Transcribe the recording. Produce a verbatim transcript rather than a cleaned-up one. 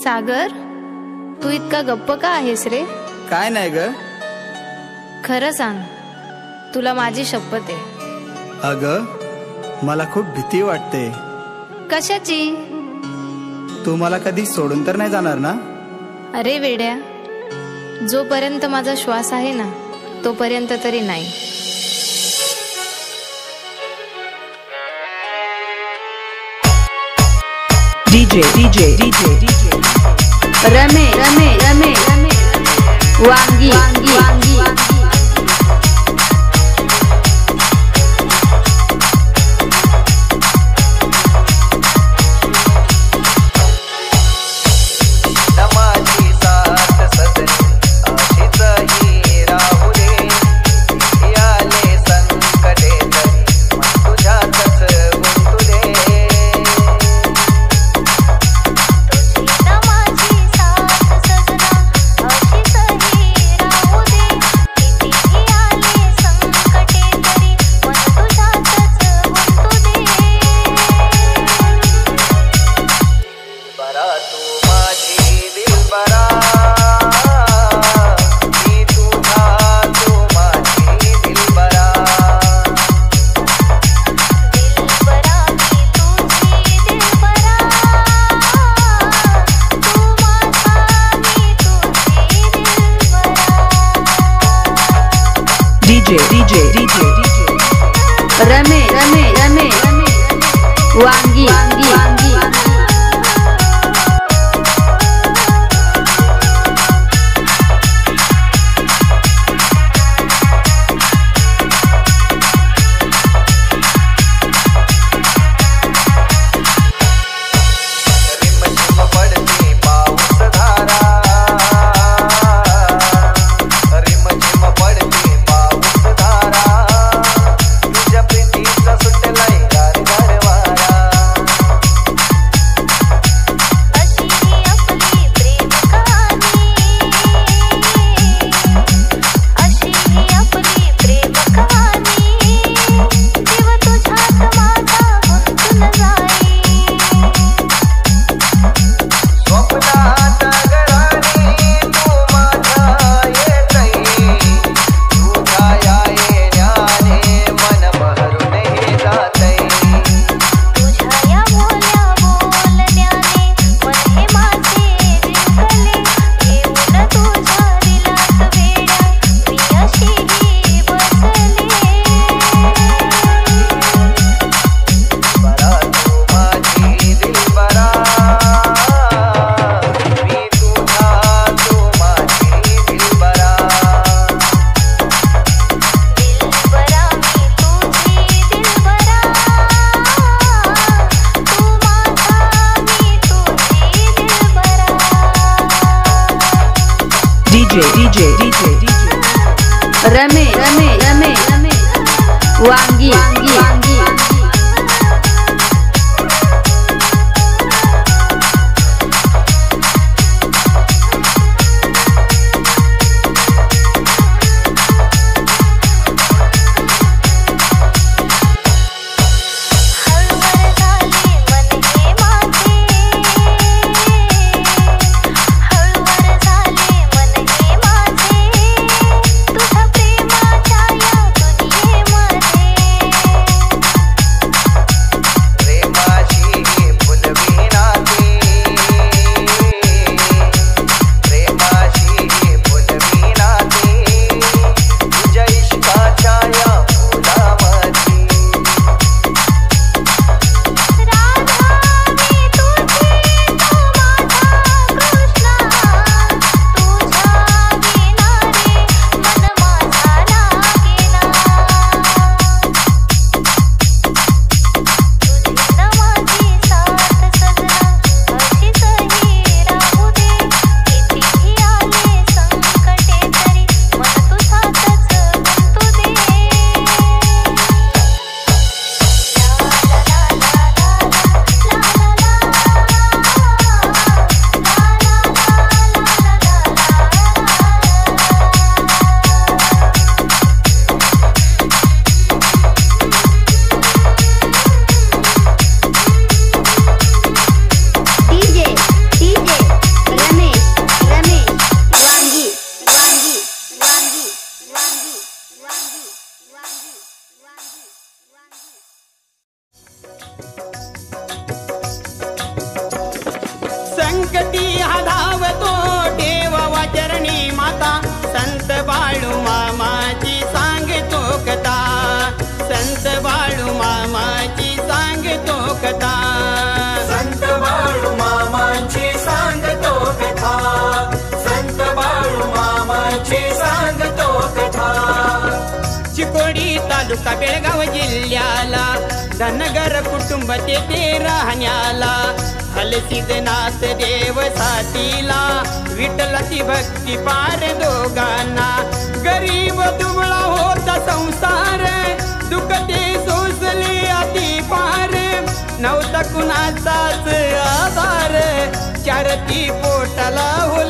सागर, तू इतका गप्प का आहेस रे? काय नाही ग. खरं सांग, तुला माझी शपथ आहे. अगं मला खूप भीती वाटते. कशाची? तू मला कधी सोडून तर नाही जाणार ना? अरे वेड्या, जोपर्यंत माझा श्वास आहे ना तोपर्यंत तरी नाही. डीजे डीजे डीजे डीजे रमे रमे रमे रमे वांगी वांगी वांगी डीजे डीजे रमे रमे रमे वांगी वांगी वांगी डीजे डीजे डीजे रमे रमे रमे वांगी वांगी वांगी तुझ्या प्रेमाच्या या दुनियेमध्ये संकटी हा धावतो ठेवावा चरणी माता संत बाळू मामाची सांगतो कथा संत बाळू मामाची सांगतो कथा संत बाळू मामाची सांगतो कथा संत बाळू मामाची सांगतो कथा चिकोडी तालुका बेळगाव जिल्ह्याला धनगर कुटुंब तेथे राहण्याला हलसिद्धनाथ देव साथीला विठ्ठलाची भक्ती पार दोघांना गरीब दुबळा होता संसार दुःख ते सोसले अति पार नव्हता कुणाचाच आधार चारती पोटाला